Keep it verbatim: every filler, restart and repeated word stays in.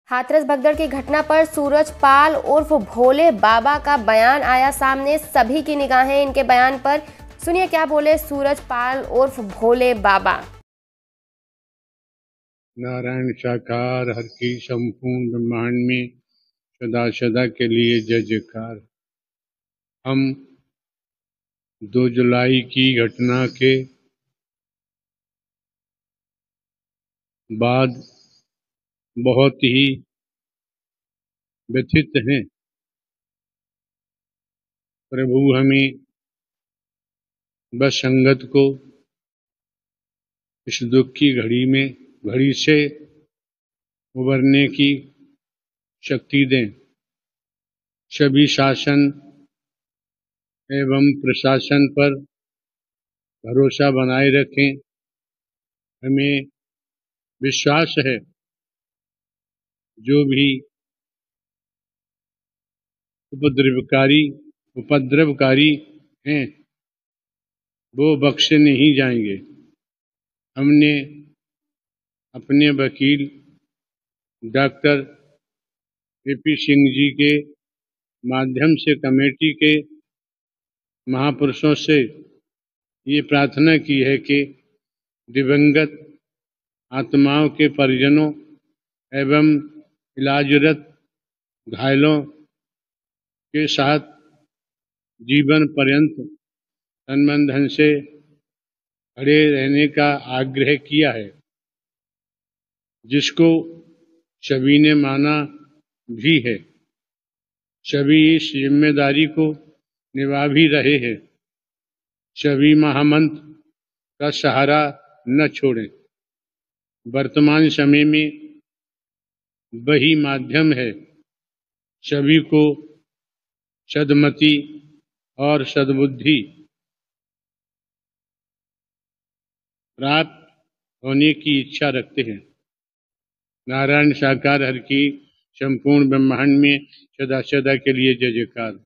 हाथरस भगदड़ की घटना पर सूरज पाल उर्फ भोले बाबा का बयान आया सामने। सभी की निगाहें इनके बयान पर। सुनिए क्या बोले सूरज पाल उर्फ भोले बाबा। नारायण साकार हर की संपूर्ण ब्रह्मांड में सदा सदा के लिए जय जयकार। हम दो जुलाई की घटना के बाद बहुत ही व्यथित हैं। प्रभु हमें बस संगत को इस दुख की घड़ी में घड़ी से उबरने की शक्ति दें। सभी शासन एवं प्रशासन पर भरोसा बनाए रखें। हमें विश्वास है जो भी उपद्रवकारी उपद्रवकारी हैं वो बख्शे नहीं जाएंगे। हमने अपने वकील doctor A P Singh ji के माध्यम से कमेटी के महापुरुषों से ये प्रार्थना की है कि दिवंगत आत्माओं के परिजनों एवं इलाजरत घायलों के साथ जीवन पर्यंत तन धन से खड़े रहने का आग्रह किया है, जिसको सभी ने माना भी है। सभी इस जिम्मेदारी को निभा भी रहे हैं। सभी महामंत्र का सहारा न छोड़ें। वर्तमान समय में वही माध्यम है सभी को सद्मति और सद्बुद्धि प्राप्त होने की इच्छा रखते हैं। नारायण साकार हर की संपूर्ण ब्रह्मांड में सदा सदा के लिए जय जयकार।